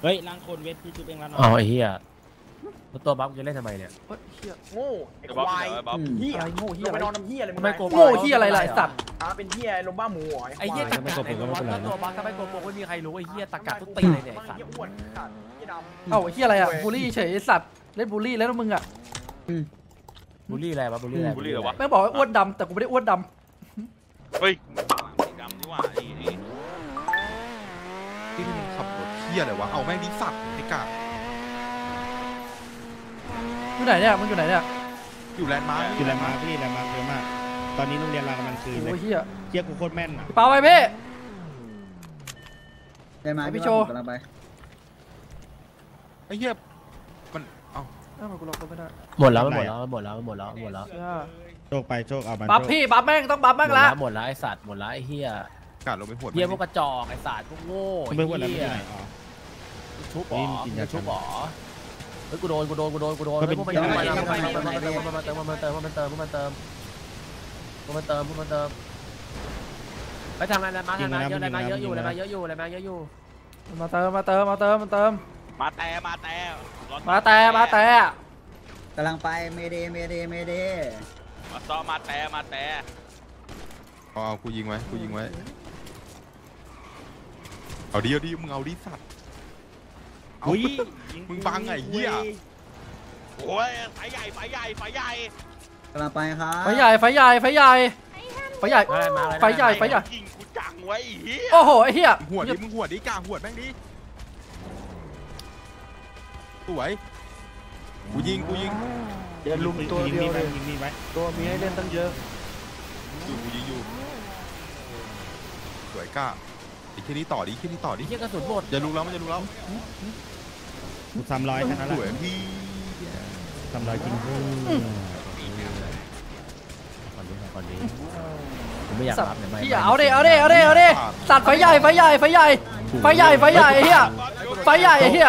เฮ้ยล้างคนเวทพี่จุ๊บเองแล้วเนาะอ๋อไอ้เหี้ยตัวบัฟจะเล่นทำไมเนี่ยเฮ้ยเฮียโง่ไอ้ควายเฮียอะไรโง่เฮียลงอะไปไรนอนน้ำเฮียอะไรทำไมโกโง่โง่เฮียอะไรล่ะไอ้สัตว์เป็นเฮียลมบ้าหมูหรอไอ้เฮียตะกัดไอ้ตัววัดถ้าตัวบัฟถ้าไม่โกโปไม่มีใครรู้ไอ้เฮียตะกัดทุกตีเลยเนี่ยไอ้สัตว์เฮียอ้วนขาดเฮียดำเอ้าไอ้เฮียอะไรอ่ะบูลลี่เฉยไอ้สัตว์เล่นบูลลี่แล้วมึงอ่ะบูลลี่อะไรวะบูลลี่อะไรบูลลี่เหรอวะแม่งบอกว่าอ้วนดำแต่กูไม่ได้อ้วนดเฮ้ยสีดำนี่หว่านี่ที่นี่ขับรถเที่ยอะไรวะเอาแม่งดิสัตว์ไอ้กาำอยู่ไหนเนี่ยมึงอยู่ไหนเนี่ยอยู่แลนด์มาร์คคือแรงมากพี่แรงมากเยอะมากตอนนี้โรงเรียนเรากำลังคืนเลโอ้ยยเฮียเทียบกูโคตรแม่นอ่ะพี่เปาไปพี่ได้มาพี่โชว์กำลังไปไอ้เหี้ยมันเอาเอ้ากูล็อกก็ไม่ได้หมดแล้วหมดแล้วหมดแล้วหมดแล้วหมดแล้วเหี้ยโชคไปโชคเอาบันบัฟพี่บัฟแม่งต้องบัฟแม่งละหมดแล้วไอ้สัตว์หมดแล้วไอ้เหี้ยกาดลงไปหวดเหี้ยพวกกระจอกไอ้สัตว์พวกโง่มึงไปวันแล้วมึงอยู่ไหนอ๋อชุบหรนี่อมึงกินยาชุบหรอเฮ้ยกูโดนพวกมันเติมพวกมันเติมพวกมันเติมไปทำอะไรมาทำอะไรเยอะอะไรมาเยอะอยู่อะไรมาเยอะอยู่อะไรมาเยอะอยู่มาเติมมาเติมมาเติมมาเติมมาแต่มาแต่กำลังไปเมเดเมเดเมเดมาซ้อมาแต่เอากูยิงไว้กูยิงไว้เอาดิมึงเอาดิสัตว์เอาอุ้ยมึงบังไงเหี้ยโอ้ยไฟใหญ่กำลังไปครับไฟใหญ่ไฟใหญ่ไฟใหญ่ไฟใหญ่อะไรมาอะไรไฟใหญ่ไฟใหญ่ยิงกูจังไว้เฮียโอ้โหไอ้เหี้ยมึงหวดดิกาหวดแม่งดิสวยกูยิงเดี๋ยวลุมตัวเดียวเลยยิงนี่ไว้ตัวมีให้เล่นตั้งเยอะกูยิงอยู่สวยกาไอ้แค่นี้ต่อดิเหี้ยกระสุนหมดอย่าลุกแล้วมันจะลุกแล้วกู300แค่นั้นแหสละวยพี่ 300จริงก่อนนี้ผมไม่อยากสัตรับว์เนี่ยไม่เหี้ยเอาดิสัตว์ไฟใหญ่ไฟใหญ่ไฟใหญ่ไฟใหญ่ไฟใหญ่ไอ้เหี้ยไฟใหญ่ไอ้เหี้ย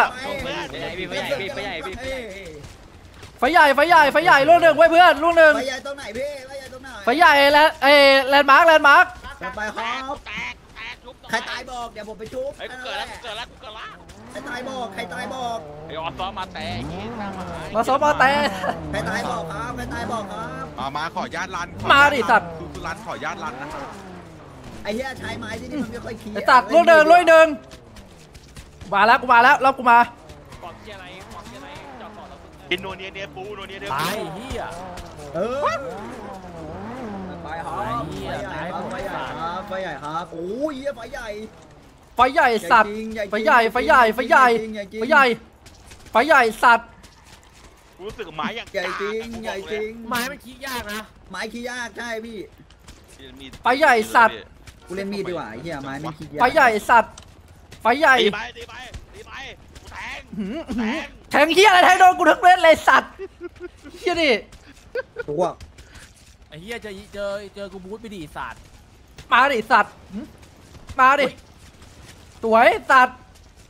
ไฟใหญ่ไฟใหญ่ไฟใหญ่ลูกหนึ่งไว้เพื่อนลูกหนึ่งไฟใหญ่ตรงไหนพี่ไฟใหญ่ตรงไหนไฟใหญ่แลนด์มาร์คกำลังไปครับแตกชุบใครตายบอกเดี๋ยวผมไปชุบไอ้กูเกิดแล้วใครตายบอกใครตายบอกไอ้ออซ้อมาแต่ยิงมามาซ้อมมาแต่ใครตายบอกครับใครตายบอกครับมาขอญาตรันมาดิสัตว์คือรันขอญาตรันนะครับไอ้เหี้ยใช้ไม้ที่นี่มันไม่ค่อยขี้ไอ้สัตว์ลูกหนึ่งลูกหนึ่งมาแล้วกูมาแล้วรอบกูมาปอกเกียร์อะไรจอดก่อนแล้วกินโนเนียปูโนเนียตายเหี้ยเออไปครับไอ้เหี้ยไฟใหญ่ครับไฟใหญ่ครับไฟใหญ่ครับโอ้ยเหี้ยไฟใหญ่ไฟใหญ่สัตว์ไฟใหญ่ไฟใหญ่ไฟใหญ่ไฟใหญ่ไฟใหญ่สัตว์รู้สึกไม้อย่างใหญ่จริงใหญ่จริงไม้มันขี้ยากนะไม้ขี้ยากใช่พี่ไฟใหญ่สัตว์กูเล่นมีดดีกว่าไอ้เหี้ยไม้ไม่ขี้ยากไฟใหญ่สัตว์ไฟใหญ่ตีไปกูแทงแทงเฮียอะไรแทงโดนกูทั้งเม็ดเลยสัตว์เฮียดิตัวไอ้เหี้ยเจอกูบูทไปดิสัตว์มาดิสัตว์มาดิสวยสัตว์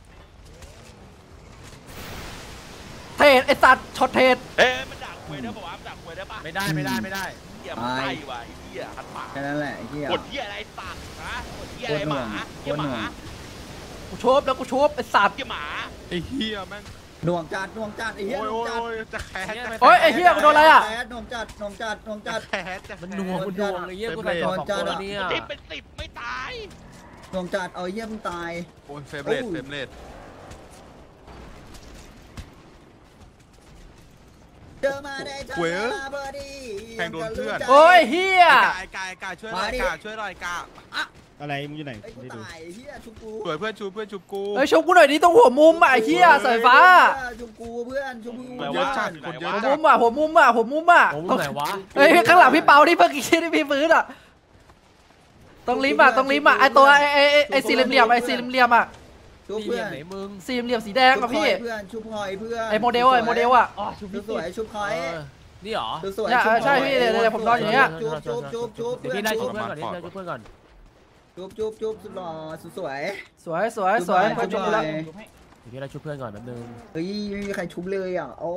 เทรดไอสัตว์ช็อตเทรดมันด่าคุยได้ป่าวด่าคุยได้ป่ะไม่ได้เหี้ยมันไล่ว่ะไอ้เหี้ยหันปากแค่นั้นแหละไอ้เหี้ยกดเหี้ยอะไรสัตว์นะกดเหี้ยอะไรหมาเหี้ยหมากูชบแล้วกูชบไอสัตว์เหี้ยหมาไอ้เหี้ยแม่งหน่วงจัดไอ้เหี้ยโอ้ยหน่วงจัดจะแคสโอ้ยไอเฮียกูโดนอะไรอ่ะแหน่วงจัดหน่วงจัดแคสจะมันหน่วงไอ้เหี้ยกูใส่ต่อ2คนแล้วเนี่ยทิปเป็น10ไม่ตายหน่วงจัดเอาไอ้เหี้ยมึงตายโอ้ยเฟรมเรทเจอมาได้ทั้งมาเบอร์ดี้แทงโดนเพื่อนโอ้ยเฮียไอ้กาช่วยหน่อยช่วยหน่อยกาอะไรมึงอยู่ไหนไอ้กูไม่ดูตายเฮียชุบกูสวยเพื่อนชูกูเฮ้ยชบกูหน่อยดิตรงหัวมุมอ่ะไอ้เฮียสายฟ้าชุบกูเพื่อนชุบกูเยอะจัดคนเยอะหัวจัมุดมอ่ะหัวมุมอ่ะหัวมุมอ่ะผมไหนวะเฮ้ยข้างหลังพี่เปาที่เพิ่งคิดที่พี่ฟื้นอ่ะต้องลิฟต์อ่ะไอตัวไอสี่เหลี่ยมไอสี่เหลี่ยมอ่ะชุบเพื่อนไหนมึงสี่เหลี่ยมสีแดงอ่ะพี่เพื่อนชุบหอยเพื่อนไอโมเดลอ่ะอ๋อชุบสวยชุบหอยนี่หรอสวยเนี่ยใช่พี่เดี๋ยวผมนอนอย่างเงี้ยชุบเดี๋ยวพี่ไล่ชุบเพื่อนก่อนเดี๋ยวชุบเพื่อนก่อนชุบสุดหล่อสวยสวยเพื่อนชุบแล้วเดี๋ยวพี่ไล่ชุบเพื่อนก่อนแป๊บนึงเฮ้ยไม่มีใครชุบเลยอ่ะโอ้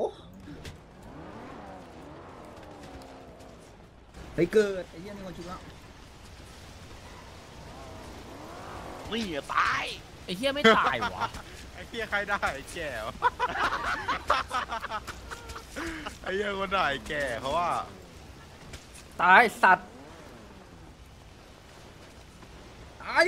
เฮ้ยเกิดไอ้เหี้ยมีคนชุบแล้วนี่ตายไอ้เหี้ยไม่ตายวะไอ้เหี้ยใครได้ไอ้แก่วะไอ้เหี้ยคนไหนแก่เขาว่าตายสัตว์ตาย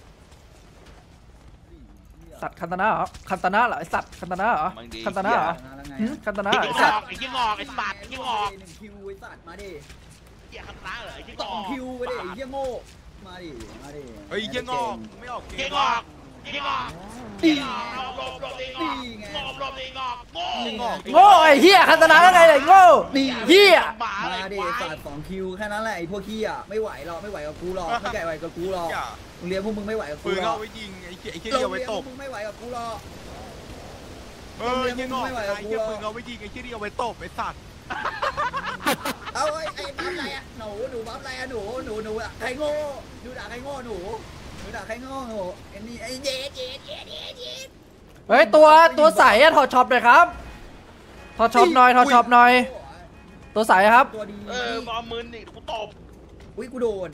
สัตว์คันตนาเหรอคันตนาเหรอไอสัตว์คันตนาเหรอคันตนาเหรอแล้วไงคันตนาไอ้ไอขี้งสัอตกว์ไอ้ขี้งอกไอ้สัตว์ไอ้ขี้งอก 1 คิวไอ้สัตว์มาดิเหี้ยคำน้าเหรอไอ้ขี้ง 2 อกคิวไปดิไอ้เหี้ยโง่มาดิมาดิเฮ้ยเหี้ยงอกไม่ออกเกขี้มงอกขี้งอกนี่หลบตีงอกหลบตีงอกโง่งอกโง่ไอ้เหี้ยคันตนาได้ไงเนี่ยโง่เหี้ยหมาอะไรมาดิควาสัยตว์2 คิวแค่นั้นแหละไอ้พวกขี้อ่ะไม่ไหวหรอกไม่ไหวกับกูหรอกไม่ไก่ไหวกับกูหรอกอย่าโรงเรียนพวกมึงไม่ไหวกับกูปืนหรอเอากไว้ยิงไอ้เหี้ยโรเดียวงไว้เรียนพตวบกมึงไม่ไหวกับกูหรอกเออเหี้ยงอกไอ้เหี้ยปืนเอาไว้ยิงไอ้เหี้ยเดียวไว้ตบไอ้สัตว์เอาไอ้บัฟอะไรอ่ะหนูบัฟอะไรอ่ะหนูอ่ะใครโง่ดูด่าใครโง่หนูด่าใครโง่หนูไอ้นี่ไอ้เย็ดเฮ้ยตัวใสอะถอดช็อปหน่อยครับถอดช็อปหน่อยถอดช็อปหน่อยตัวใสครับตัวดีบอมมือนี่กูตบอุ้ยกูโดน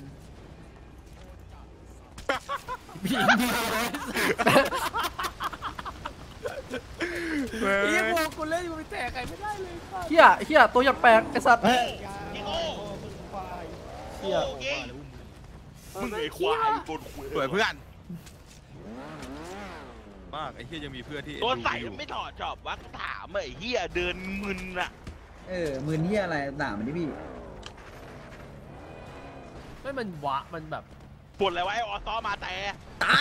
เหี้ยกูเล่นกูไปแตกใครไม่ได้เลยเหี้ยตัวอย่างแปลกไอสัตว์ขี้โง่เหี้ยมึงไอ้ควายบนคุยสวยเพื่อนมากไอ้เหี้ยยังมีเพื่อนที่ตัวใส่อยู่ไม่ถอดจอบวะถามไอ้เหี้ยเดินมึนอะมือนี่อะไรด่ามันดิพี่ไม่มันวะมันแบบปวดอะไรวะไอ้ออซ้อมาแต่ตาย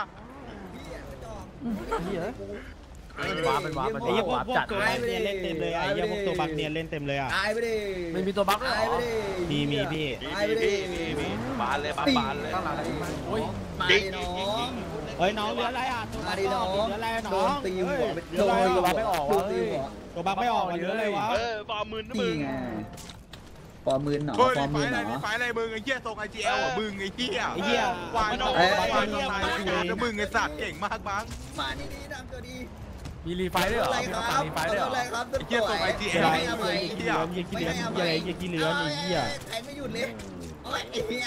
เหี้ยมันวะมันวะมันไอ้เหี้ยว พวกะจัดตัวบักเนียนเล่นเต็มเลยอ่ะไอ้เหี้ยพวกตัวบักเนียนเล่นเต็มเลยอ่ะตายไปดิมันมีตัวบั๊กด้วยตายเหรไปอดิมีพี่ตายไปดิมีบานเลยบานเลยโอ้ยมาดิน้องเฮ้ยน้องเหลืออะไรอ่ะตัวมาบักดิน้องเหลืออะไรน้โดองนตีหัวไปเหลืออะไรตัวอ่ะไม่ออกวะตีหัวตัวบักไม่ออกเหลืออะไรวะบอมมือนะนี่มึงไงปอมืนหนอเฮ้ยปอมืไฟนหนอะไรอไฟอะไรมึงไอ้เหี้ยส่ง IGL อ่ะมึงไอ้เหี้ยวไอ้เหี้ยวายน้องเอ้ยวายน้องตายแล้วมึงไอ้สัตว์เก่งมากบ้างมานี่ดีดำตัวดีมีรีไฟด้วยเหรออะไรมีคต้องรัการบรีไฟด้วยเหรออะไรครับไอ้เหี้ยส่ง IGL ไม่เอาไอ้ไว้เหี้ยเหี้ยขี้เหลือนเหี้ยอะไรเหี้ยขี้เหลือนไอ้เหี้ยแทงไม่หยุดเลยโอ้ยไอ้เหี้ย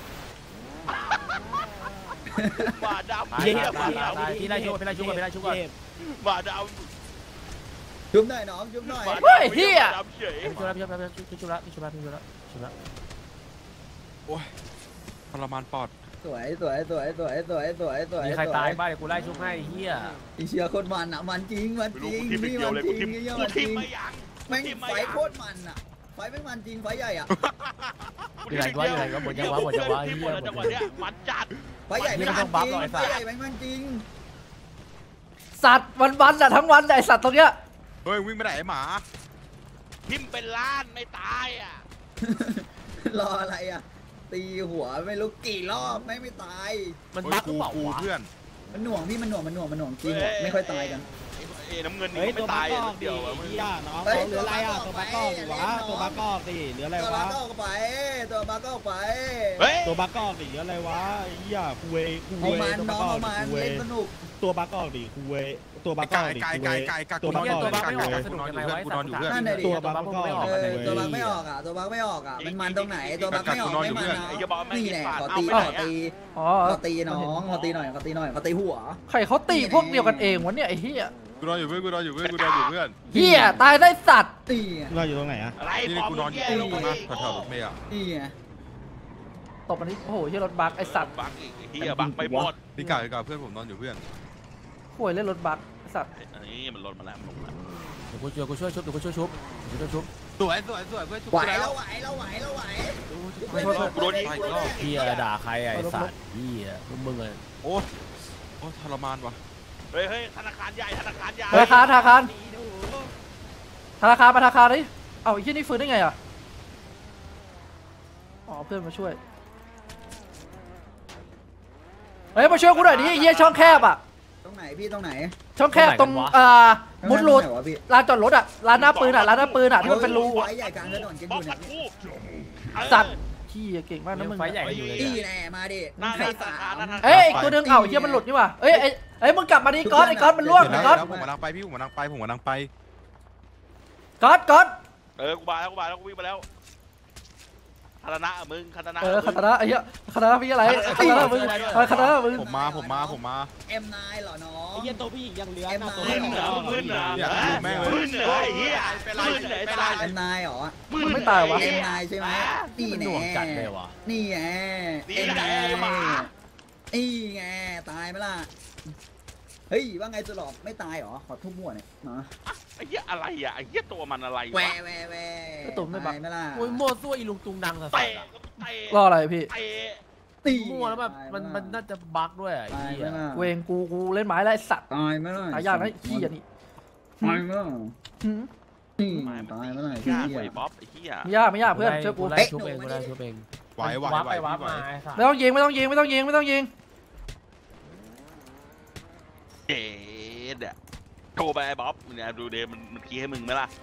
บาดำตายเหี้ยตายตายตายพี่ไล่ชุบพี่ไล่ชุบพี่ไล่ชุบก่อนบาดชุบหน่อยน้องชุบหน่อยำเฮ้ยเหี้ยดำเฉยชุบแล้วชุบแล้วชุบแล้วชุบแล้วชุบแล้วชุบแล้วโอ้ยทรมานปอดสวยมีใครตายบ้างเดี๋ยวกูไล่ชุบให้เฮียไอ้เชียร์โคตรมันอ่ะมันจริงมันไม่จรู้ริงกูทีมนี่เดียวมันเลยจริกูงทีมนี่กูมันทีจริมงไม่ยังแม่งไฟโคตรมันอ่ะไฟแม่งมันจริงไฟใหญ่อ่ะอยู่ไหนวะอยู่ไหนวะหมดยังวะหมดยังวะที่เฮีหมยดแล้วจังหวะเนี้ยมันจัดไฟใหญ่แม่งมันจริงไฟใหญ่แม่งมันจริงสัตว์วันอะทั้งวันไอสัตว์ตรงเนี้ยเฮ้ยวิ่งไปไหนไอ้หมาทิมเป็นล้านไม่ตายอ่ะรออะไรอ่ะตีหัวไม่รู้กี่รอบไม่ตายมันเฮ้ยบั๊กหรืกูอเปล่ากูวะเพื่อนมันหน่วงพี่มันหน่วงจริงไม่ค่อยตายกันเอ้น้ำเงินเฮ้ยนี่ตัไม่วบัตาก ยก็ออกดิเดียวไอ้มึงเหี้ยน้องเหลืออะไรอ่ะตัวบักก็ออกดิวะตัวบักก็ออกดิเหลืออะไรตัววะบักก็ออกไปตัวบักก็ออกไปเฮ้ยตัวบักก็ออกดิเหลืออะไรวะไอ้เหี้ยกูเวกูเอาเวมันตัวบัน้กองก็ออเอากดิมันกูเวเล่นสนุกตัวบักก็ออกดิกูเวตัวบักก็ออกดิกูเว ตัวบักเฮียก็อตัอวกบั๊กดิไม่ออกกูเวสนุกยังไงวะตัวบักไม่ออกตัวบักไม่ออกอ่ะตัวบักไม่ออกอ่ะมันตรงไหนตัวบักไม่ออกไม่มันนะนี่แหละขอตีอ๋อขอตีน้องขอตีหน่อยขอตีหัวใครเขาตีพวกเดียวกันเองวะเนี่ยไอ้เหี้ยกูนอนอยู่เพื่อนเหี้ยตายได้สัตว์ตีเราอยู่ตรงไหนอ่ะอะไรนี่บอมกูนอนอยู่เหี้ยลงตรมางนั้นแถวๆรถเมล์อ่ะนี่ไงตบอันนี้โอ้โหเหี้ยรถบักไอสัตว์บักอีกเหี้ยบักไปหมดพี่กาเพื่อนผมนอนอยู่เพื่อนห่วยเล่นรถบักไอสัตว์อันนี้มันลดมาแล้วมันลงมาเดี๋ยวกูช่วยชุบเดี๋ยวกูช่วยชุบเดี๋ยวกูช่วยชุบสวยเพื่อนชุบไหวแล้แล้ว วไหวแล้วไหวแล้วไหวกูโดนยิงอีกรอบเฮียด่าใครไอ้สัตว์เฮียพวกมึงเลยโอ้ทรมานว่ะเฮ้ยธนาคารใหญ่ธนาคารใหญ่ธนาคารมาธนาคารดิเอ้าไอ้เหี้ยนี่ฟื้นได้ไงอ่ะอ๋อเพื่อนมาช่วยเฮ้ยมาช่วยกูหน่อยดิไอ้เหี้ยช่องแคบอ่ะตรงไหนพี่ตรงไหนช่องแคบตรงมุดรูดลานจอดรถอ่ะร้านหน้าปืนอ่ะที่มันเป็นรูไฟอ่ะใหญ่กลางถนนกันอป้องยู่กัเนี่นยกูสัตว์ขี้เก่งมากนะมึงไฟใหญ่อยู่เลยตีแน่มาดิหน้าใครธสานาคารมนะเอ้ยอีกตัวนึงเอ้าเหี้ยมันหลุดนี่ว่ะเอ้ยไอ้มึงกลับมาดิก๊อตไอ้ก๊อตมันล่วงเดี๋ยวก๊อตแล้วผมกำลังไปพี่ผมกำลังไปก๊อตกูบาแล้วกูวิ่งมาแล้วคาตานะมึงคาตานะคาตานะไอ้เหี้ยคาตานะพี่อะไรคาตานะมึงคาตานะมึงผมมา M9 เหรอน้องไอ้เหี้ยตัวผู้หญิงยังเหลือ M9 ตัวมึนเหรอมึนเหรออยากดูแม่งเลยมึนเหรอไอ้เหี้ยมึนเหรอไอ้สัตว์ M9 เหรอมันไม่ตายวะ M9 ใช่ไหมนี่หแน่น่วงจัดเลยวะนี่ไง M9 นี่ไงตายไหมล่ะเฮ้ยว่าไงจะหลอกไม่ตายเหรอขอทุบมั่วเนี่ยนะไอ้เหี้ยอะไรอ่ะไอ้เหี้ยตัวมันอะไรแหววะแหวแหวตุ่มไม่บักตายไหมล่ะโอ้ยมั่วซั่วอีลุงตุงดังสัสเตะอะเตะรออะไรพี่เตะตีมั่วแล้วแบบมันน่าจะบั๊กด้วยไอ้ตายเหี้ไหมยล่ะเวงกูเล่นไม้ไล่สัตว์ตายไหมล่ะตายยากนะขี้อันนี้ตายไหมล่ะหืมนี่ตายไหมล่ะยากเหี้กยว่าไอ้บ๊อบไอ้เหี้ยไม่ยากเพื่อนเชื่อกูไล่ชุบเองกูไล่ชุบเองไหววับไปวับมาไม่ต้องยิงไม่ต้องยิงไม่ต้องยิงไม่ต้องยิงเจ็ดอ่ะโทรไปไอ้บ๊อบเนี่ยดูเดมันคีย์ให้มึงไหมล่ะ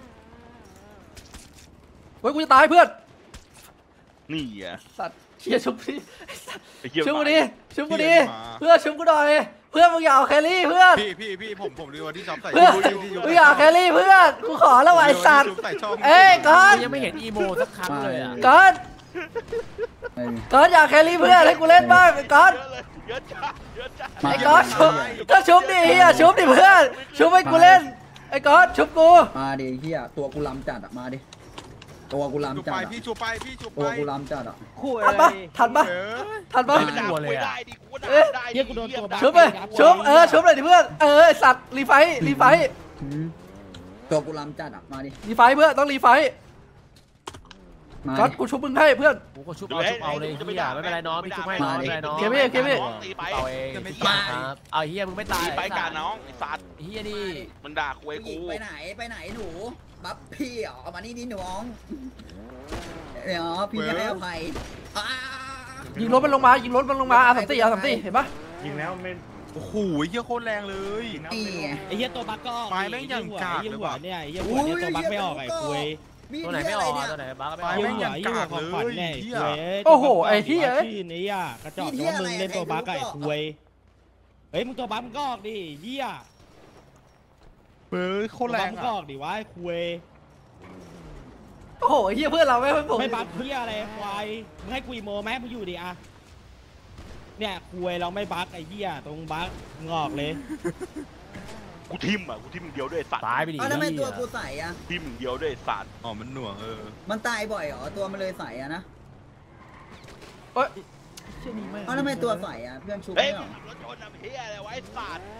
เฮ้ยกูจะตายเพื่อนนี่อ่ะสัตว์เชี่ยชุบพี่ไอ้เหี้ยชุบกูดิชุบกูดิเพื่อนชุบกูหน่อยเพื่อนมึงอย่าเอาแครี่เพื่อนพี่ผมดูว่าที่ช็อปใส่เพื่อนมึงอย่าเอาแครี่เพื่อนกูขอแล้วไอ้สัตว์ใส่ช่องเอ้ยก่อนยังไม่เห็นอีโมสักครั้งเลยอ่ะก่อนเอ้ยก่อนอย่าแครี่เพื่อนให้กูเล่นบ้างก่อนเยอะจ้าเยอะจ้าไอ้ก่อนชุบก็ชุบดิเฮียชุบดิเพื่อนชุบให้กูเล่นไอ้ก่อนชุบกูมาดิเฮียตัวกูลำจัดอะมาดิตัวกูชูลำจัไปดอะพี่ชูไปตัวกูลำจัดอะคู่ทันปะทันปะเออทันปะไม่ด่ากูได้ดิกูด่าได้เหี้ยกูโดนตัวชุบไปชุบชุบเลยดิเพื่อนไอ้สัตว์รีไฟรีไฟหืมตัวกูลำจัดอะมาดิรีไฟเพื่อนต้องรีไฟมาก๊อตดิกูชุบมึงให้เพื่อนกูก็ชุบเอาเลยพี่อย่าไม่เป็นไรน้องพี่ชุบให้น้องไม่เป็นไรน้องเคพี่ตีไปเอาเองครับเอาเฮียมึงไม่ตายตีไปการน้องไอ้สัตว์เฮียดิมันด่ากูไอ้ผู้หกูญิงไปไหนหนูบัฟพี่เหรอเอามานี่นี่น้องเดี๋ยวพี่จะให้อภัยอ้ายิงรถมันลงมายิงรถมันลงมาอาสามสี่เห็นปะโอ้โหเหี้ยโคตรแรงเลยนี่ไงไอ้เหี้ยตัวบักก็ไม้แม่งอย่างกากไอ้เลยหัวว่ะเนี่ยไอ้เหี้ยหัวเนี่ยตัวบักไม่ออกไอ้คุยตัวไหนไม่ออกตัวไหนบ้าก็ไม่อไม้อกแม่งอย่างกากเลยขวัญเนี่ยเหี้ยโอ้โหไอ้ที่ชื่อนี้อ่ะกระจอกแต่ว่ามึงเล่นตัวบักไอ้คุยเฮ้ยมึงตัวบักมึงก็ออกดิเหี้ยเฮ้ยโคตัวตรแรบักงมึงก็อ่ะออกดิวะไอ้คุยโอ้โหเฮียเพื่อนเราไม่เพื่อนผมไม่บักเหี้ยอะไรควายมึงให้กูอีโมไหมมึงอยู่ดิอะเนี่ยคุยเราไม่บักไอ้เหี้ยตรงบักมึงออกเลยกูทิมอ่ะกูทิมเดียวด้วยสัตว์ตายไปดิเอาทำไมตัวกูใสอะทิมเดียวด้วยสัตว์อ๋อมันหน่วงมันตายบ่อยเหรอตัวมันเลยใสอะนะเอ้ยเชี่ยนี่แม่งเอาทำไมตัวใสอะเพื่อนชุบเฮ้ยไม่เหรมึองขับรถชนทำเฮียอะไรวะไอ้สัตว์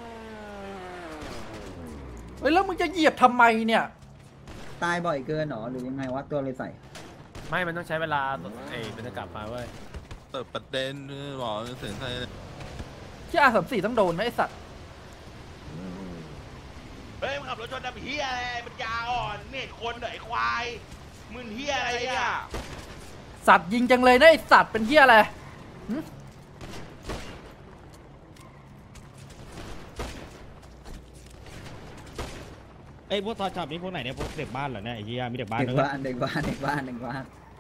เฮ้ยแล้วมึงจะเหยียบทำไมเนี่ยตายบ่อยเกินเหรอหรือยังไงวะตัวเลยใสไม่มันต้องใช้เวลาเป็นจะกลับมาเว้ยเปิดประเด็นบอกเสียงไทยที่อาสามสี่ต้องโดนนะไอ้สัตว์เฮ้ยมึงขับรถชนทำเฮียอะไรมันยาอ่อนเม็ดคนเหรอไอ้ควายมึงเฮียอะไรอ่ะสัตว์ยิงจังเลยนะไอ้สัตว์เป็นเฮียอะไรหึไอ้พวกตอนจับนี่พวกไหนเนี่ยพวกเด็กบ้านเหรอเนี่ยไอ้เหี้ยมีเด็กบ้านเด็กด้วยบ้านเด็กบ้านเด็กบ้านเด็กบ้าน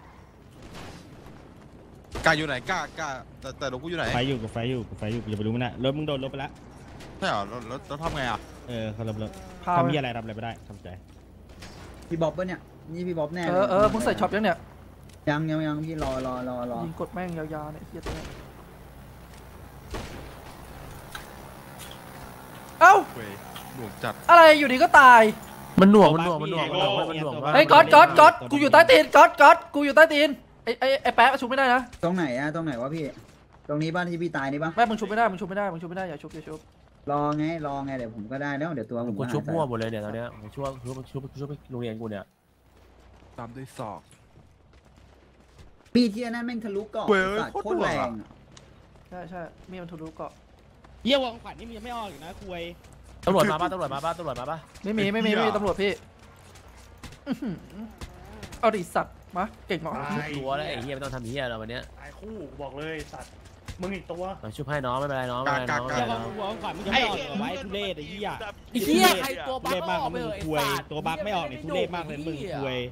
กาอยู่ไหนกาแต่รถกูอยู่ไหนไฟอยู่กับไฟอยู่กูจะไปรู้มันนะรถมึงโดนรถไปแล้วใช่เหรอแล้วทำไงอ่ะเขารถพาทำไปมีอะไรทำอะไรไม่ได้ทำใจพี่บ๊อบปะเนี่ยนี่พี่บ๊อบแน่มึงใส่ช็อปยังเนี่ยยังพี่รอยิงกดแม่งยาวๆเนี่ยเฮียตัวเนี้ยเอ้าเว้ยหน่วงจัดอะไรอยู่ดีก็ตายมันหน่วงมากเฮ้ยก๊อตกูอยู่ใต้ตีนก๊อตกูอยู่ใต้ตีนไอ้แป๊ะชุบไม่ได้นะตรงไหนอะตรงไหนวะพี่ ตรงนี้บ้านที่พี่ตายนี่ปะไม่มึงชุบไม่ได้อย่าชุบรอไงเดี๋ยวผมก็ได้แล้วเดี๋ยวตัวผมกูชุบมั่วหมดเลยเนี่ยตอนเนี้ยกูชุบโรงเรียนกูเนี่ยตามด้วยศอกพี่ที่นั่นแม่งทะลุเกาะเว้ยสัตว์โคโคตตรรหน่วงแรอะงอะใช่มีมันทะลุเกาะเยี่ยวของขวัญนี่มันยังไม่ออกอีกนะคุยตำรวจมาป่ะไม่มีตำรวจพี่อื้อหือเอาดิสัตว์มาเก่งมากตัวแล้วไอ้เฮียไม่ต้องทำเฮียเราวันเนี้ยตายคู่บอกเลยสัตว์มึงอีกตัวชุบให้น้องไม่เป็นไรน้องไม่เป็นไรน้องเยี่ยวของขวัญมึงยังไม่ออกเหรอไว้ทุเรศไอ้เหี้ยไอ้เฮียใครตัวทุเรศมากนะมึงคุยตัวบักไม่ออกนี่ทุเรศมากเลยมึงคุย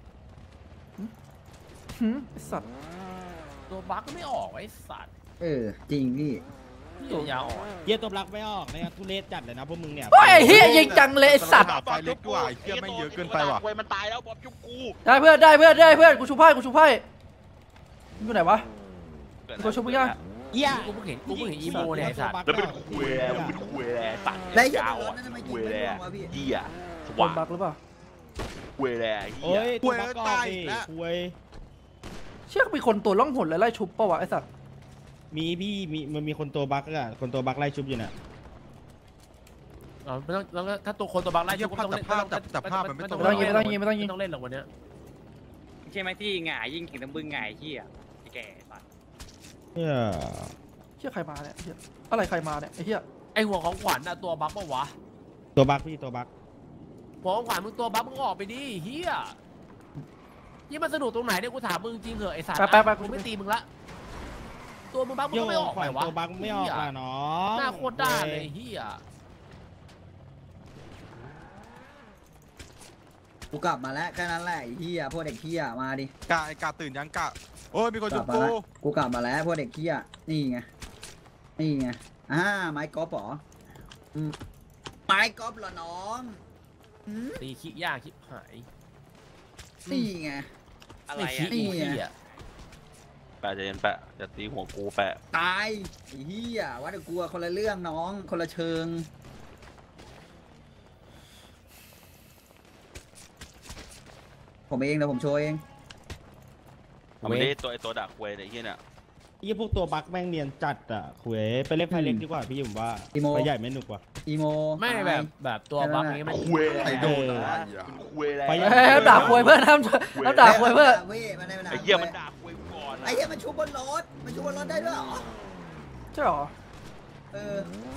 ไอ้สัตว์ตัวบักไม่ออกไอ้สัตว์จริงพี่ยาวอ่อนเยี่ยตัวบักไม่ออกนะครับทุเรศจัดเลยนะพวกมึงเนี่ยโอ้ยไอ้เฮียยิงจังเลยไอ้สัตว์ไฟเล็กกว่าเหี้ยแม่งเยอะเกินไปว่ะมันตายแล้วบอบจุกกูได้เพื่อนกูชุบไพ่อยู่ไหนวะมีคนชุบมึงยังเหี้ยกูเพิ่งเห็นอีโมเนี่ยไอ้สัตว์แล้วเป็นคุยแล้วเป็นคุยแล้วสัตว์แล้วไอ้เหี้ยยาวรถอ่ะนั่นทำไมยิคุงยไม่แล้วลงวะพี่เหี้ยสโดว่าน งบักหรือเปล่าคุยแล้วเหี้โอ้ยยตัวบักก็ดิคุยเชื่อมีคนตัวล่องหนเลยไล่ชุบปะวะไอ้สัตว์มีพี่มีมันมีคนตัวบักอะคนตัวบักไล่ชุบอยู่น่ะอ๋อไม่ต้องแล้วถ้าตัวคนตัวบังไล่ชุบก็ต้องเล่นไม่ต้องเล่นหรอกวันเนี้ยใช่ไหมที่หงายยิงถึงตะบึงหงายที่อ่ะไอ้แก่สัตว์เหี้ยเชื่อใครมาเนี่ยไอ้เหี้ยอะไรใครมาเนี่ยไอ้เหี้ยไอหัวของขวัญอะตัวบักปะวะตัวบักพี่ตัวบักหัวของขวัญมึงตัวบักมึงออกไปดิเฮียยี่มันสนุกตรงไหนเนี่ยกูถามมึงจริงเหรอไอสัตว์กูไม่ตีมึงละตัวมึงบักมึงโยก็ไม่ออกขไปวัญวะตัวบักไม่ออกล่ะน้องหน้าโคตรด้านเลยเฮียกูกลับมาแล้วแค่นั้นแหละไอ้เหี้ยพวกเด็กเหี้ยมาดิกะไอ้กะตื่นยังกะโอ้ยมีคนกชุลับบมากูแล้วกูกลับมาแล้วพวกเด็กเหี้ยนี่ไงไม้กอล์ฟเหรอไม้กอล์ฟเหรอน้องหืมตีขี้ยากขี้หายนี่ไงอะไรขี้อ่ะขี้อ่ะแปะจะเย็นแปะจะตีหัวกูแปะตายไอ้เหี้ยว่าแต่กลัวคนละเรื่องน้องคนละเชิงผมเองเดี๋ยวผมโชว์เองเอาไม่ได้ตัวไอตัวดักคุยไอ้เหี้ยเนี่ยยี่พวกตัวบักแม่งเนียนจัดอะคุยไปเล่นไฟเล็กดีกว่าพี่ผมว่าไฟใหญ่ไม่หนุกว่ะอีโมไม่แบบตัวบักนี้มันคุยไอ้โดนคุยแล้วไปเฮ้ยด่าควยเพื่อนน้ำด่าควยเพื่อนไอ้เหี้ยมันด่าคุยก่อนไอ้เหี้ยมันชุบบนรถมันชุบบนรถได้ด้วยเหรอใช่หรอเออ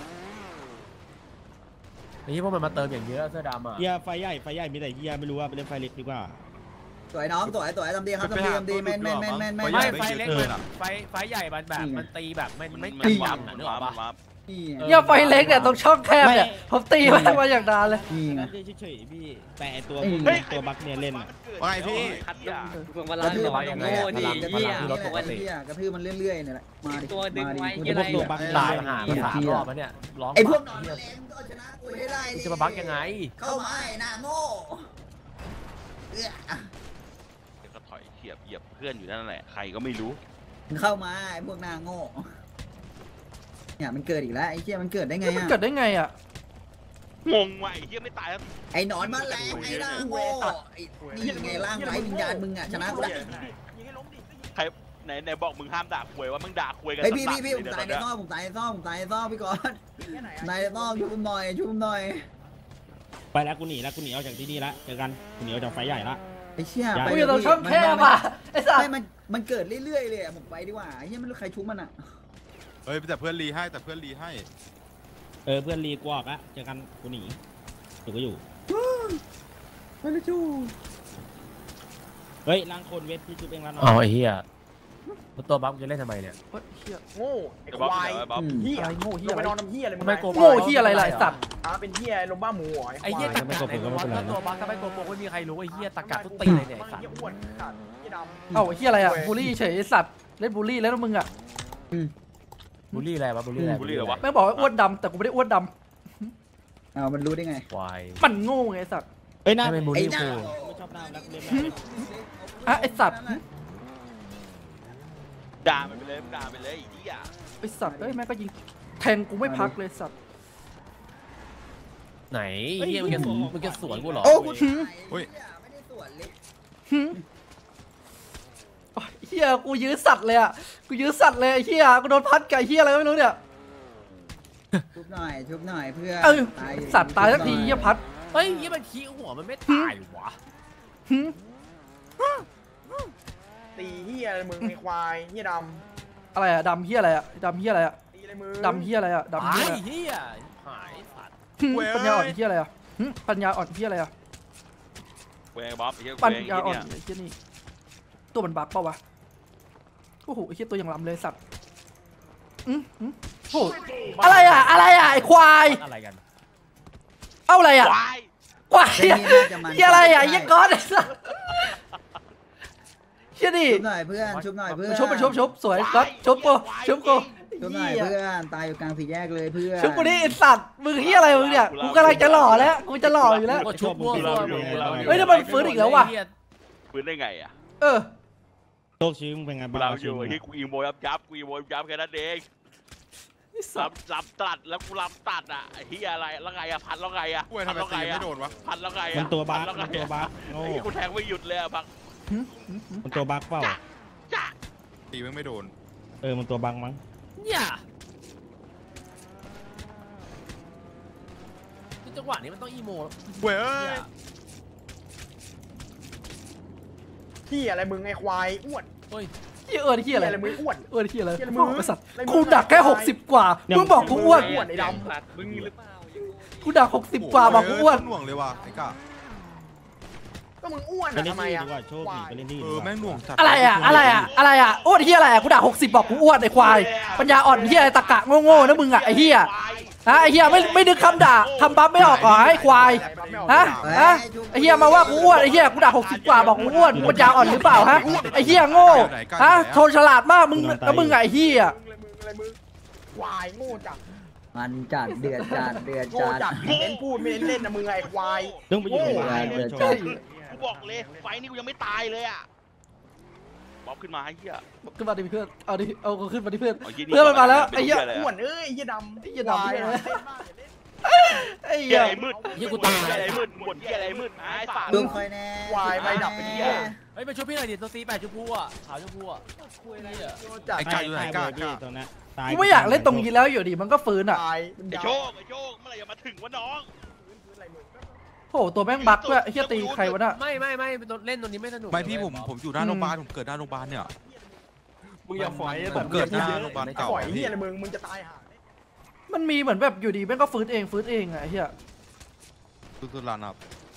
นี่พวกมันมาเติมอย่างเยอะเสื้อดำอ่ะเฮียไฟใหญ่มีแต่เฮียไม่รู้ว่าไปเล่นไฟเล็กดีกว่าสวยน้องสวยทำดีครับทำดีแม่นไม่ไฟเล็กไฟใหญ่มันแบบมันตีแบบไม่จังหวะนึกออกปะนี่ไงเหี้ยไฟเล็กเนี่ยตรงช่องแคบเนี่ยผมตีมาอย่างนานเลยนี่ไงเฉยๆพี่แต่ตัวเฮ้ยตัวบักเนี่ยเล่นอะว่าไงพี่คัดลงพวงมาลักระงทืบหน่มัอน ยตรงโง่นี้ดิเหี้ยกระทืบมันเรื่อยๆเนี่ยแหละมาดิตัวดึงไว้ไอ้พวกตัวบักตายหาภาษารอบเนี่ยร้องไอ้พวกนอนแรงก็ชนะกูให้ได้จะมาบักยังไงเข้ามาไอ้หน้าโง่เอื้อเดี๋ยวก็ถอยเหยียบเพื่อนอยู่นั่นแหละใครก็ไม่รู้เข้ามาไอ้พวกหน้าโง่เนี่ยมันเกิดอีกแล้วไอ้เหี้ยมันเกิดได้ไงมันอ่ะเกิดได้ไงอ่ะงงว่ะไอ้เหี้ยไม่ตายแล้วไอ้หนอนมาแรงไอ้หน้าโง่นี่ไงร่างไร้วิญญาณมึงอ่ะชนะกูได้ใครไหนบอกมึงห้ามด่าคุยว่ามึงด่าคุยกันไอ้พี่ผมตายในซ่อผมตายในซ่อพี่ก่อนตายในซ่อชุบหน่อยไปแล้วกูหนีออกจากที่นี่ละเจอกันกูหนีออกจากไฟใหญ่ละไอ้เชี่ยกูอยู่ตรงช่องแคบอ่ะไอ้สัสไม่มันเกิดเรื่อยๆเลยอ่ะผมไปดีกว่าไอ้เหี้ยไม่รู้ใครชุบมันอ่ะเฮ้ยแต่เพื่อนรีให้เพื่อนรีกวอกละเจอกันกูหนีอยู่ก็อยู่ไม่รู้จูเฮ้ยล้างคนเวทพี่จุ๊บเองแล้วเนาะอ๋อไอ้เหี้ยตัวบักจะเล่นทำไมเนี่ยเฮ้ยเหี้ยโง่ไอ้เดี๋ยวคบ๊อบวายเดี๋ยวบ๊อบอืมเหี้ยอะไรโง่เหี้ยลงอะไรไปนอนน้ำเหี้ยอะไรมึงทำไมโกโง่เหี้ยอะไรล่ะไอ้สัตว์เป็นเหี้ยลมบ้าหมูหอยไอ้เหี้ยตะกัดไอ้ตัวตัวบักถ้าไม่โกงไม่มีใครรู้ไอ้เหี้ยตะกัดทุกตีเลยเนี่ยมันสัตว์เหี้ยอ้วนขาดเหี้ยดำเอ้าไอ้เหี้ยอะไรอ่ะบูลลี่เฉยไอ้สัตว์เล่นบูลลี่แล้วมึงอ่ะบูลลี่อะไรวะบูลลี่อะไรบุรีเหรอวะแม่งบอกว่าอ้วนดำแต่กูไม่ได้อ้วนดเอามันรู้ได้ไงควายำมันโง่ไงไอ้สัตว์เฮ้ยหน้าไม่เป็นบูลไอ้ลี่หน้ากูไม่ชอบหน้ารักเล่นอ่ะไอ้สัตว์ด่ามันไปเลยด่าไปเลยไอ้เหี้ยไอ้สัตว์เฮ้ยแม่งก็ยิงแทงกูไม่พักเลยสัตว์ไหนเหี้ยมึงจะสวนกูเหรอโอ้กูตายเฮ้ยไม่ได้สวนเลยหืมโอ้ยเฮียกูยื้อสัตว์เลยอ่ะกูยื้อสัตว์เลยไอ้เฮียกูโดนพัดไก่เฮียอะไรไม่รู้เนี่ยชุบหน่อยเพื่อเออสัตว์ตายสักทีเฮียพัดเฮ้ยเหี้ยมันขี้หัวมันไม่ตายวะหืมตีเหี้ยอะไรมึงไอ้ควายเหี้ยดอะไรอ่ะดำเฮียอะไรอ่ะดำเฮียอะไรอ่ะำตีอะไรมึงดำเฮียอะไรอ่ะดำตาเฮียยอะไรเหี้ยหายสัตว์หืมปัญญาอ่อนเฮียอะไรอ่ะหืมปัญญาอ่อนเฮียอะไรอ่ะเวงบ๊อบไอ้เหี้ยปัญเวงญาอ่อนเนี่ยไอ้เฮียนี่ตัวมันบักเปล่าวะโอ้โหไอ้เฮียตัวอย่างล้ำเลยสัตว์โอ้โหอะไรอ่ะไอ้ควายอะไรกันเอาอะไรอ่ะควายควายเฮียเฮียอะไรอ่ะเฮียก้อนไอ้สัตว์เฮียดิชุบหน่อยเพื่อนชุบหน่อยเพื่อนชุบสวยก๊อตชุบกูชุบหน่อยเพื่อนตายอยู่กลางสี่แยกเลยเพื่อนชุบกูนี่ไอ้สัตว์มึงเฮียอะไรมึงเนี่ยกูกำลังจะหล่อแล้วกูจะหล่ออยู่แล้วก็ชุบพวกเฮ้ยทำไมมันฟื้นอีกแล้ววะฟื้นได้ไงอ่ะเออตกชีวิตมึงเป็นไงกูบ้างรำอยู่ไอ้ที่กูอีโมยับกูอีโมยับแค่นั้นเองลำตัดแล้วกูลำตัดอ่ะไอ้เหี้ยอะไรแล้วไงอ่ะพันแล้วไงอ่ะกูทำไมตีไม่โดนวะพันแล้วไงมัอ่ะนตัวบั๊กแล้วไงมันตัวบั๊กโง่ไอ้กูแทงไม่หยุดเลยอ่ะพักมันตัวบั๊กเปล่าจ้าตีไม่โดนมันตัวบั๊กมั้งเนี่ยจังหวะนี้มันต้องอีโมเว้ยที่อะไรมึงไอ้ควายอ้วนเหี้ยเหี้ยอะไรอะไรมึงอ้วนเหี้ยอะไรเหี้ยอะไรพ่อไอ้สัตว์กูดักแค่60กว่ามึงบอกกูอ้วนอ้วนไอ้ดสัตว์มึงหรือเปล่ากูดัก60กว่าบอกกูอ้วนหน่วงเลยว่ะไอ้ก้าก็มึงอ้วนไปอะเล่นทำไมที่อะดีกว่าโชคดีไปเล่นที่ดีกว่าแม่งหน่วงจัดอะไรอ่ะอ้วนเหี้ยอะไรอ่ะกูด่า60บอกกูอ้วนไอ้ควายปัญญาอ่อนเหี้ยอะไรตะกะโง่ๆนะมึงอ่ะไอ้เหี้ยฮะไอ้เหี้ยไม่นึกคำด่าคำบัฟไม่ออกเหรอไอ้ควายฮะไอ้เหี้ยมาว่ากูอ้วนไอ้เหี้ยกูด่า60กว่าบอกกูอ้วนมึงปัญญาอ่อนหรือเปล่าฮะไอ้เหี้ยโง่ฮะโทนฉลาดมากมึงแล้วมึงไอ้เหี้ยอะไรมึงควายโง่จัดมันจัดเดือดจัดเดือดโง่จัดจัดเน้นพูดไม่เน้นเล่นนะมึงไอ้ควายต้องไปอยู่ในบ้านเดี๋ยวโชจะคกูบอกเลยไฟนี่กูยังไม่ตายเลยอ่ะบ๊อบขึ้นมาไอ้เหี้ยขึ้นมาดิเพื่อนเอาดิเอาขึ้นมาดิเพื่อนเอายี่เพื่อนมันมาแล้วไอ้เหี้ยอ้วนเอ้ยไอ้เหี้ยดำไอ้เหี้ยดำควายเนี่ยอะไอ้เหี้เหี้ยยไอ้มืดเหี้ยกูตายไอ้มืดหมดเหี้ยไอ้มืดไอ้สัตว์ตุ้มคอยแน่ควายไม่ดับเป็นเหี้ยเฮ้ยไปช่วยพี่หน่อยดิตัวซี8ชมพูอ่ะขาวชมพูอ่ะคุยอะไรอ่ะโง่จัดไอ้ก้าอยู่ไหนก้าพี่ตรงนั้นตายกูไม่อยากเล่นตรงนี้แล้วอยู่ดิมันก็ฟื้นอ่ะควายไอ้โชคเมื่อไหร่จะมาถึงวะน้องโอ้โหตัวแม่งบั๊กด้วยไอ้เหี้ยตีใครวะน่ะไม่เล่นตัวนี้ไม่สนุกไม่พี่ผมอยู่หน้าโรงพยาบาลผมเกิดหน้าโรงพยาบาลเนี่ยมึงอย่าฝอยผมเกิดหน้าโรงพยาบาลเก่าปล่อยอะเหี้พี่ยอะไรมึงจะตายหามันมีเหมือนแบบอยู่ดีแม่งก็ฟื้นเองอะไอ้เหี้ยสุดๆลานครับ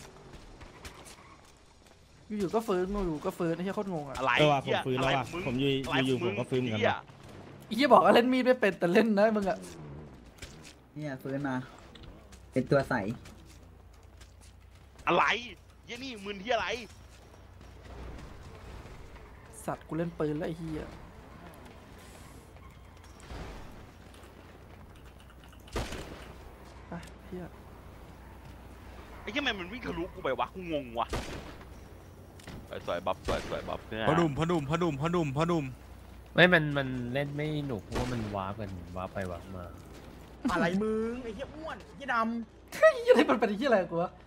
อยู่ๆก็ฟื้นอยู่ๆก็ฟื้นไอ้เหี้ยโคตรงงอ่ะอะไรว่ะผมฟื้นแล้วว่ะผมอยู่ผมก็ฟื้นเหมือนกันว่ะไอ้เหี้ยบอกว่าเล่นมีดไม่เป็นแต่เล่นนะมึงอะเนี่ยฟื้นมา เป็นตัวใสอะไรเหี้ยนี่มึนเหี้ยอะไรสัตว์กูเล่นปืนแล้วไอ้เหี้ยไปเหี้ยไอ้เหี้ยมันวิ่งทะลุกูไปวะกูงงวะสวยบ๊อบสวยบ๊อบพนุ่มไม่มันเล่นไม่หนุกเพราะว่ามันวาร์ปกันวาร์ปไปวาร์ปมาอะไรมึงไอ้เหี้ยอ้วนไอ้เหี้ยดไอ้เหี้ยที่มันเป็นไอ้เหี้ยอะไรกูวะ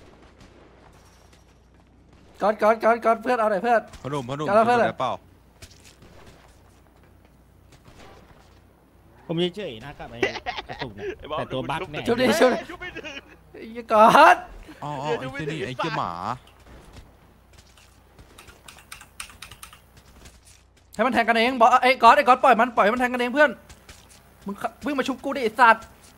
ก๊อตเพื่อนเอาหน่อยเพื่อนพนุ่มแล้วเพื่อนเปล่าผมเฉยๆนะครับไอ้กระตุกเนี่ยแต่ตัวบั๊กเนี่ยชุบดิชุบไม่ถึงไอ้เหี้ยก๊อตอ๋อไอ้เจ้านี่ไอ้เจ้าหมาให้มันแทงกันเองบอกไอ้ก๊อตปล่อยให้มันแทงกันเองเพื่อนมึงวิ่งมาชุบกูดิไอ้สัตว์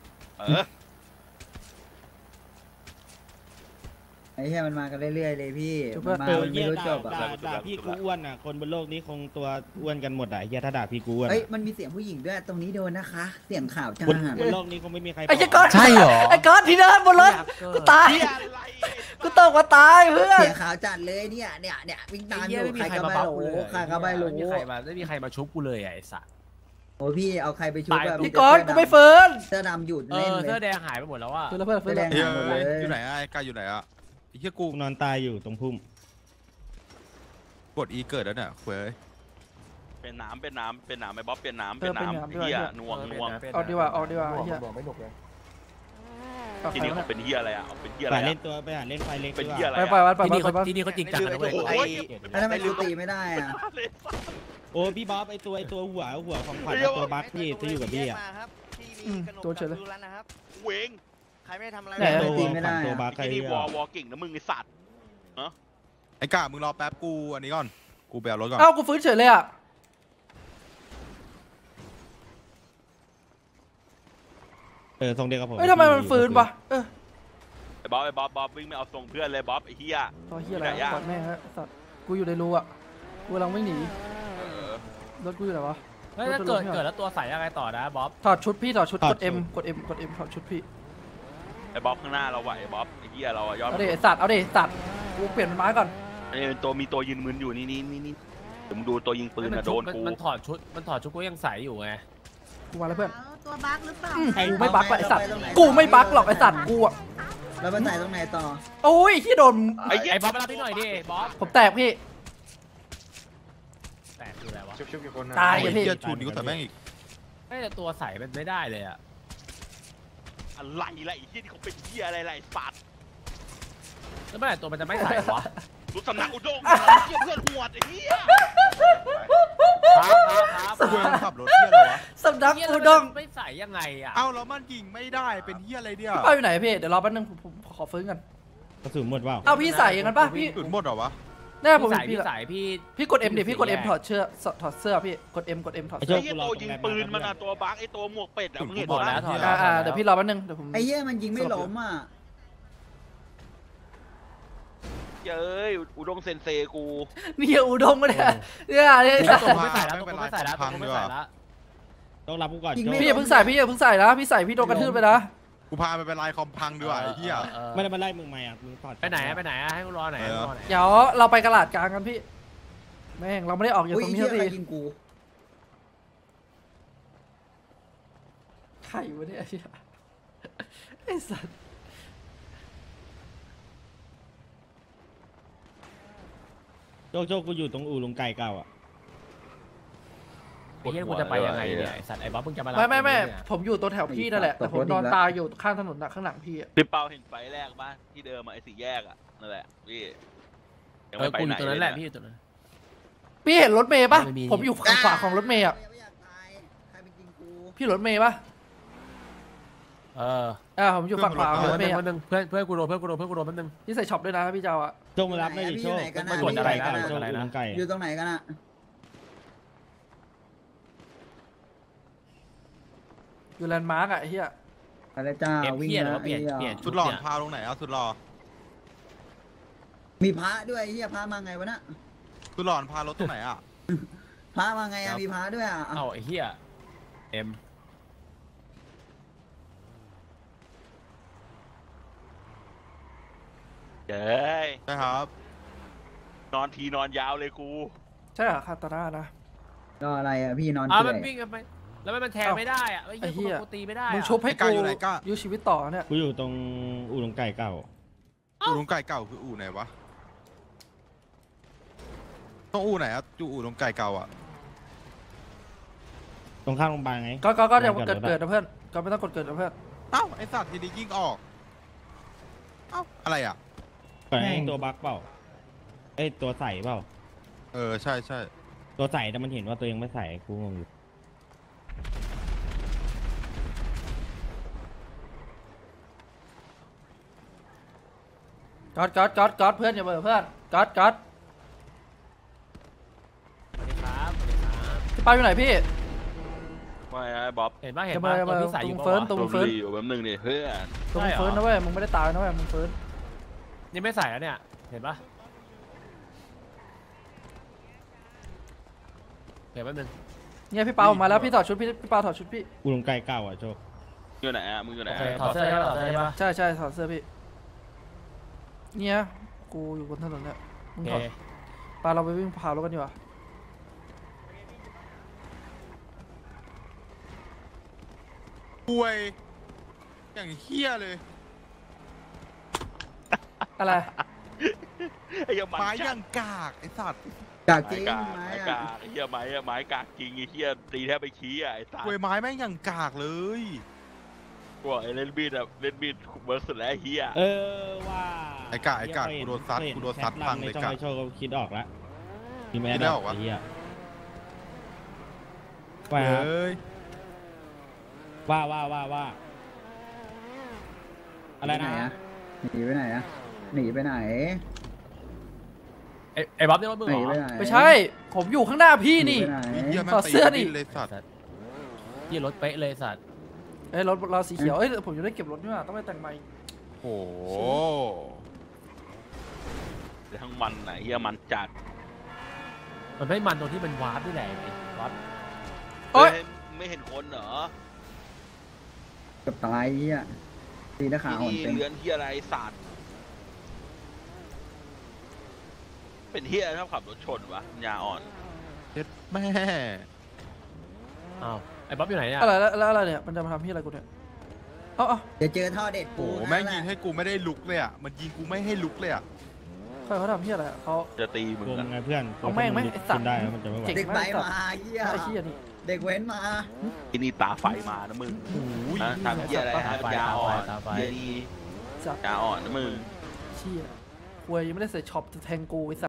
ไอ้เหี้ยมันมากันเรื่อยๆเลยพี่จุ๊บมันมาเพื่อนมันไม่รู้จบอ่ะด่าพี่กูอ้วนอ่ะคนบนโลกนี้คงตัวอ้วนกันหมดอ่ะไอ้เหี้ยถ้าด่าพี่กูอ้วนเฮ้ยมันมีเสียงผู้หญิงด้วยตรงนี้โดนนะคะ เสียงข่าวจ้าบนโลกนี้คงไม่มีใครไอ้เหี้ยก๊อตใช่เหรอไอ้ก๊อตที่เดินบนรถกูตายกูตกมาตายเพื่อนเสียงข่าวจัดเลยเนี่ยวิ่งตามอยู่ไม่มีใครใครก็มาไม่บัฟรู้กูเลยใครก็ไม่รู้ไม่มีใครมาชุบกูเลยไอ้สัสโอ้พี่เอาใครไปชุบแบบพี่ก๊อตกูไม่ฟื้นเสื้อดำหยุดเล่นเลเสื้อย แดงหายไปหมดแล้วอ่ะฟื้นแล้วเพื่อนฟื้นแล้วแดงอยู่ไหนไอ้ก้าอยู่ไหนอะไอ้เจ้ากูกูนอนตายอยู่ตรงพุ่มกดอีเกิดแล้วเนี่ยเว้ยเป็นน้ำไอ้บ๊อบเป็นน้ำเหี้ยนวงเอาดีกว่าไอ้เหี้ยทีนี้เขาเป็นเหี้ยอะไรอ่ะเป็นเหี้ยอะไปไรเล่นตัวไปหาเล่นไฟเล็กเป็นดีกเหี้ยว่าอะไรไปวัดที่นี่เขาจริงจังกันเลยแล้วทำไมกูตีไม่ได้อ่ะโอ้พี่บ๊อบไอตัวหัวของขวัญตัวบั๊กพี่ที่อยู่กับพี่อ่ะตัวเฉยเลยเวงำใครไม่ทำอะไรไหนตัวบั๊กไอ้นี่วอเก่งนะมึงไอ้สัตว์ไอ้ก้ามึงรอแป๊บกูอันนี้ก่อนกูไปเอารถก่อนเอ้ากูฟื้นเฉยเลยอ่ะทรงเดียวกับผมเอ้ยทำไมมันฟื้นวะไอ้บ๊อบวิ่งไม่เอาทรงเพื่อนเลยบ๊อบไอ้เหี้ยตัวเหี้ยอะไรกอดแม่ฮะสัตว์กูอยู่ในรูอ่ะกูกำลังไม่หนีรถกูอยู่ไหนวะแล้วถ้าเกิดแล้วตัวใสยังไงต่อนะบ๊อบถอดชุดพี่ถอดชุดกด M ถอดชุดพี่ไอ้บ๊อบข้างหน้าเราไหวไอ้บ๊อบไอ้เหี้ยเราอะยอดเอาดิสัตว์กูเปลี่ยนเป็นไม้ก่อนอันนี้เป็นตัวมีตัวยืนมึนอยู่นี่เดี๋ยวมึงดูตัวยิงปืนอะโดนกูมันถอดชุดกูยังใสอยู่ไงกูมาแล้วเพื่อนตัวบั๊กหรือเปล่ากูไม่บั๊กหรอกไอสัตว์กูไม่บั๊กหรอกไอสัตว์กูอ่ะแล้วมันใส่ตรงไหนต่อโอ้ยที่โดนไอ้บ๊อบมารับพี่หน่อยดิบ๊อบผมแตกพี่แตชุบกี่คนตายไงพี่เหี้ยชุดนี้ก็แต่แม่งอีกไม่แต่ตัวใสมันไม่ได้เลยอะอะไรล่ะไอ้เหี้ยนี่เขาเป็นเหี้ยอะไรล่ะไอ้สัตว์แล้วเมื่อไหร่ตัวมันจะไม่ใสวะรู้สำนักอุดมเหี้ยเพื่อนหวดไอ้เหี้ยกูยังขับรถเหี้ยอะไรวะสำนักอุดงไม่ใสยังไงอะเอ้าแล้วมันยิงไม่ได้เป็นเหี้ยอะไรเนี่ยพี่เป้าอยู่ไหนพี่เดี๋ยวรอแป๊บนึงผมขอฟื้นกันกระสุนหมดเปล่าเอาพี่ใส่อย่างนั้นป่ะพี่สุดหมดเหรอวะแน่ผมใสเห็นพี่พี่ละใสพี่พี่กด M ดิพี่กด M ถอดเสื้อพี่กด M ถอดไอ้เสื้โชอคไอ้เหี้ยโตยิงปืนมันอะตัวบักไอ้ตัวหมวกเป็ดอะมึงเห็นบอกปะแล้วถอดเดี๋ยวพี่รอแป๊บนึงเดี๋ยวผมไอ้เหี้ยมันยิงไม่ล้มอ่ะเอ้ยอุดมเซนเซกูนี่อุดงก็ได้เนี่ยตัวไม่ใสแล้วตัวไม่ใสแล้วตัวไม่ใสแล้วต้องรับกูก่อนพี่อย่าเพิ่งใส่พี่นะพี่ใส่พี่โดนกระทืบไปนะกูพามันไปไล่คอมพังดีกว่าไอ้เหี้ยไม่ได้มาไล่มึงไหมอ่ะมึงถอดไปไหนให้กูรอไหนเดี๋ยวเราไปกระลาดกลางกันพี่แม่งเราไม่ได้ออกจากอุ้ยตรงนี้เหี้ยสักใครทียิงกูไข่วะเนี่ยไอ้สัสโชคกูอยู่ตรงอู่ลุงไก่เก่าอ่ะไอ้เหี้ยกูจะไปยังไงเนี่ยไอ้สัตว์ไอ้บ๊อบมึงจะมารับไม่ผมอยู่ตัวแถวพี่นั่นแหละแต่ผมนอนตายอยู่ข้างถนนข้างหลังพี่อ่ะพี่เปาเห็นไฟแรกป่ะที่เดิมอะไอ้สี่แยกอะนั่นแหละพี่ยังไม่ไปกูอไหนยู่ตรงนั้นแหละเยพี่อยู่ตรงนั้นพี่เห็นรถเมย์ปะไม่มีผมอยู่ฝั่งขวาของรถเมย์อ่ะไม่อยากตายใครเป็นยิงกูพี่รถเมย์ปะ ผมอยู่ฝั่งขวาของรถเมย์อะเพื่อนกูโดนแป๊บนึงพี่ใส่ช็อปด้วยนะพี่เจ้าอ่ะโชคมารับไม่ดิโชคไม่กดอะไรนะโชคอู่ลุงไก่อยู่ตรงไหนกันอ่ะอยู่แลนด์มาร์กอ่ะไอ้เหี้ยอะไรจ้าเก็บวิ่งเพี้ยนนะว่าเปลี่ยนไอ้เปลี่ยนสุดหล่อพาลงไหนสุดหล่อมีพระด้วยไอ้เหี้ยพระมาไงวะน่ะสุดหล่อพารถตรงไหนอ่ะพระมาไงอะมีพระด้วยอ่ะเอาไอ้เหี้ยเอ็มเฮ้ยใช่ครับนอนทีนอนยาวเลยกูใช่เหรอคาตาร่านะก็อะไรอ่ะพี่นอนมัเปื่นอยวิ่งกันไปแล้วมันแทงไม่ได้อะไอ้เหี้ยกูตีไม่ได้มึงชุบให้ไอ้กากูอยู่ไหนกายื้อชีวิตต่อเนี่ยกูอยู่ตรงอู่ลุงไก่เก่าอู่ลุงไก่เก่าคืออู่ไหนวะต้องอู่ไหนอ่ะจูอู่ลุงไก่เก่าอ่ะตรงข้างโรงพยาบาลไงก็อย่าเกิดนะเพื่อนก็ไม่ต้องกดเกิดนะเพื่อนเอ้าไอ้สัตว์ทีนี้ยิงออกเอ้าอะไรอ่ะก่อนไอ้ตัวบักเปล่าไอ้ตัวใส่เปล่าใช่ใช่ตัวใส่แต่มันเห็นว่าตัวเองไม่ใส่กูงงอยู่ก๊อตเพื่อนอย่าเบื่อเพื่อนก๊อตสวัสดีครับพี่เป้าอยู่ไหนพี่ไม่ไอ้บ๊อบเห็นป่ะเห็นอย่าป่ะเบื่อพี่ใส่อยู่เฟิร์นป่ะตรงลมเฟิร์นรีอยู่แป๊บนึงดิเพื่อนตรงเฟิร์นนะเว้ยมึงไม่ได้ตายนะเว้ยมึงเฟิร์นนี่ไม่ใส่แล้วเนี่ยเห็นป่ะเดี๋ยวแป๊บนึงเนี่ยพี่เปามาแล้วพี่ถอดชุดพี่เปาถอดชุดพี่อู่ลุงไก่เก่าอ่ะโชคอยู่ไหนอะมึงอยู่ไหนโอเคอะถอดเสื้อได้ป่ะถอดเสื้อได้ป่ะใช่ถอดเสื้อพี่เนี่ยกูอยู่บนถนนเนี่ยมึโอง เคถอดปาเราไปวิ่งพารถกันดีกว่าป่วยอย่างเฮี้ยเลยอะไรไอ้เหี้ยมันไม้จัยัดงกากไอ้สัตว์จากจไม้ริงกากไหมไม้อ่ะกากไอ้เหี้ยไม้อะไม้กากจริงไอ้เหี้ยตีแทบไปขี้อะไอ้ตาป่วยไม้แม่งยังกากเลยกูบอกไอ้เล่นบีดอะเล่นบีดเบิร์ดสุดแล้วไอ้เหี้ยว่าไอ้กากกูโดนซัดพังเลยช่องกากไอโชคก็คิดออกแล้วคิดไม่คิดได้ไม่ออออก กวะไอ้เหี้ยเฮ้ยว่าอะไรนะหนีไปไหนอ่ะหนีไปไหนไอ้บ๊อบนี่รถมึงหเหรนีไปอไหนไม่ใช่ผมอยู่ข้างหน้าพี่นี่หไปไหเฮี้ยแม่งถอดเสื้อดิตีเลยสัตว์ยี่รถเป๊ะเลยสัตว์รถเราสีเขียวผมยังได้เก็บรถนี่หว่าต้องไปแต่งใหม่โอ้โหเดี๋ยวทั้งมันไหนเหี้ยมันจัดมันไม่มันตรงที่มันวาร์ปนี่แหละไอ้บ๊อบโอ๊ยไม่เห็นคนเหรอเกับตายเหี้ยตีหน้าขาที่อ่อนนี่เต็มเรือนเหี้ยอะไรสัตว์เป็นเหี้ยชอบขับรถชนวะยาอ่อนเจ็ดแม่อ้าวไอ้บ๊อบอยู่ไหนเนี่ยอะไรแล้วอะไรเนี่ยมันจะมาทำพี่อะไรกูเนี่ยเอ้าเดี๋ยวเจอท่อเด็ดโอ้ปูโหแม่งยิงให้กูไม่ได้ลุกเลยอ่ะมันยิงกูไม่ให้ลุกเลยอ่ะเขาทำเฮียอะไรเขาจะตีมึงรวมอะไงเพื่อนเอาแม่งไหมไอ้สัตว์ขึ้นได้แล้วมันจะไม่ไหวเด็กใบมาเฮียไอ้เฮียนี่เด็กเว้นมาที่นี่ตาไฟมานะมึงนะทำเหี้ยอะไรให้ปัญญาอ่อนเหี้ยนี่สัตว์ปัญญาอ่อนนะมึงเชี่ยควยยังไม่ได้ใส่ช็อปจะแทงกูไอ้สัตว์